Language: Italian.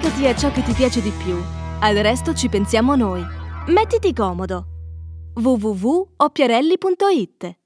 Limitati a ciò che ti piace di più. Al resto ci pensiamo noi. Mettiti comodo. www.oppiarelli.it